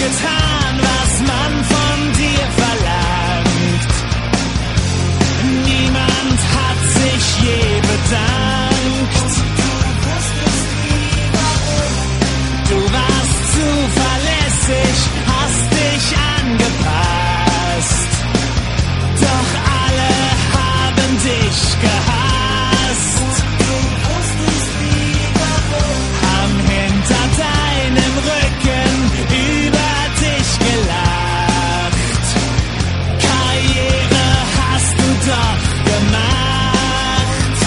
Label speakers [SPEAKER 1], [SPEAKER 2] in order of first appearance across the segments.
[SPEAKER 1] getan, was man von dir verlangt. Niemand hat sich je bedankt. Du warst zuverlässig, hast dich angepasst. Doch alle haben dich gehasst. Haben hinter deinem Rücken über dich gelacht. Karriere hast du doch gemacht.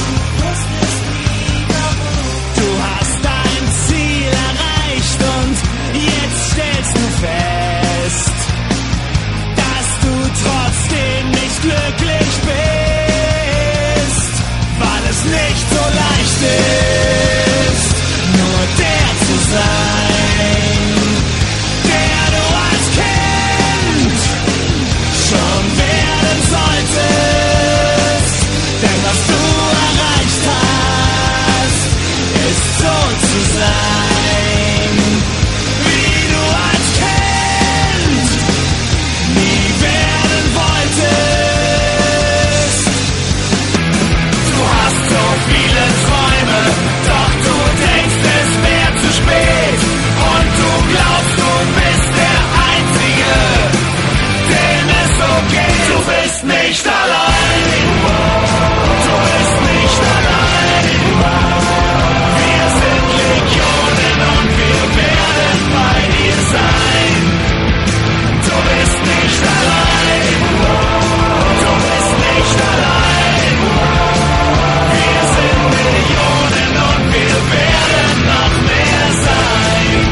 [SPEAKER 1] Du hast dein Ziel erreicht und jetzt stellst du fest, dass du trotzdem nicht glücklich bist, weil es nicht so leicht ist, nur der zu sein, der du als Kind schon werden solltest. Denn was du erreicht hast, ist so zu sein, wie du als Kind nie werden wolltest. Du hast so viele Träume, doch du denkst, es wäre zu spät. Und du glaubst, du bist der Einzige, dem es so geht. Du bist nicht allein. Du bist nicht allein. Wir sind Legionen und wir werden bei dir sein. Du bist nicht allein. Du bist nicht allein. Wir sind Millionen und wir werden noch mehr sein.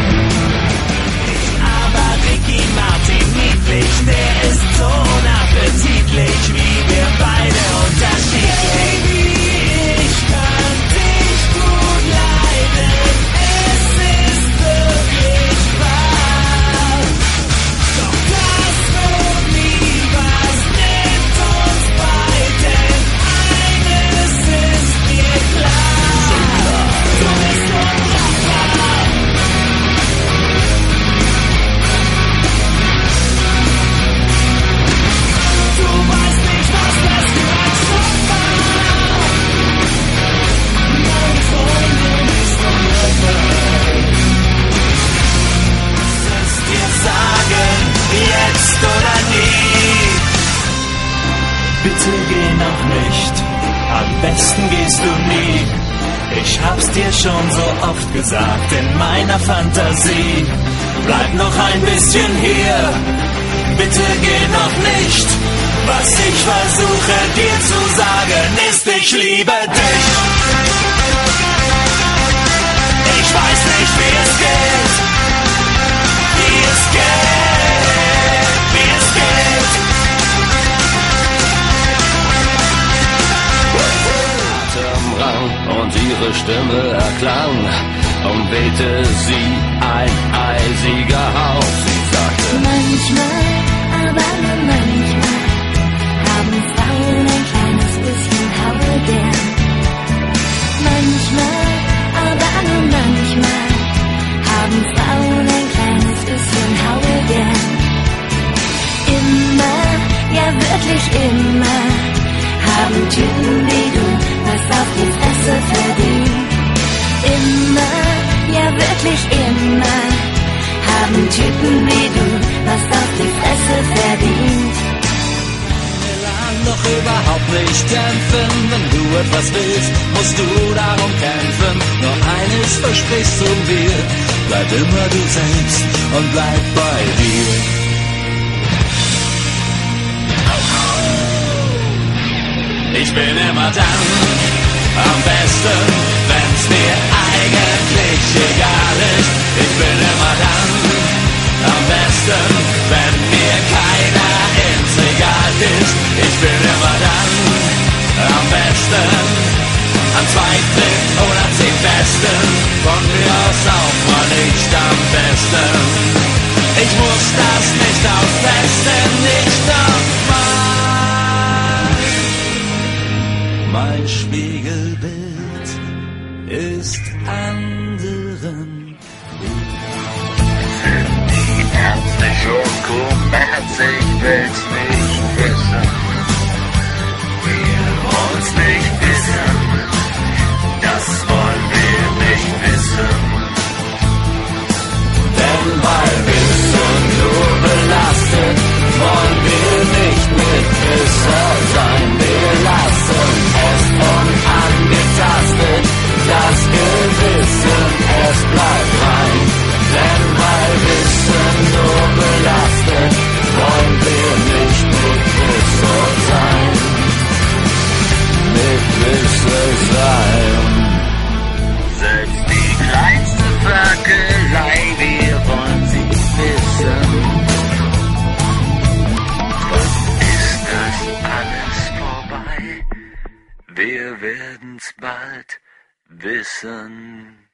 [SPEAKER 1] Aber Ricky Martin niedlich, der ist so unappetitlich, wie wir beide unterschiedlich. Ich kann dich gut leiden, es ist wirklich wahr. Doch das wird nie was, nimmt uns beiden. Eines ist mir klar, du bist unbrauchbar. Du weißt nicht, was das Krankheit war. Meine Freundin ist unbereit. Lass es dir sagen, jetzt oder nie. Bitte geh noch nicht, am besten gehst du nie. Ich hab's dir schon so oft gesagt in meiner Fantasie. Bleib noch ein bisschen hier, bitte geh noch nicht. Was ich versuche dir zu sagen ist, ich liebe dich. Ich weiß nicht, wie es geht, wie es geht, wie es geht.
[SPEAKER 2] Atemrang und ihre Stimme erklang, umwehte sie ein eisiger Hauch. Sie sagte:
[SPEAKER 3] Manchmal, aber nur manchmal, haben Frauen ein kleines bisschen Haue gern. Manchmal, aber nur manchmal, haben Frauen ein kleines bisschen Haue gern. Immer, ja wirklich immer, haben Typen wie du was auf die Fresse verdient. Immer, ja wirklich immer, haben Typen wie du was auf die Fresse verdient.
[SPEAKER 1] Doch überhaupt nicht kämpfen, wenn du etwas willst, musst du darum kämpfen. Nur eines versprichst du mir, bleib immer du selbst und bleib bei dir. Ich bin immer dann am besten, wenn's mir eigentlich egal ist. Ich bin immer dann am besten, wenn mir keiner ins Regal ist. Ich bin immer dann am besten, am zweiten oder 10 Besten. Von mir aus auch mal nicht am besten. Ich muss das nicht austesten, nicht nochmal. Mein Spiegelbild ist anderen. Die Ärzte. willst nicht wissen, wir wollen's nicht wissen, das wollen wir nicht wissen.
[SPEAKER 2] Denn weil Wissen nur belastet, wollen wir nicht Mitwisser sein. Wir lassen es unangetastet, das Gewissen, es bleibt rein. Denn weil Wissen nur belastet, wollen wir nicht Mitwisser sein. Mitwisser sein.
[SPEAKER 1] Selbst die kleinste Ferkelei, wir wollen sie wissen. Wann ist das alles vorbei? Wir werden's bald wissen.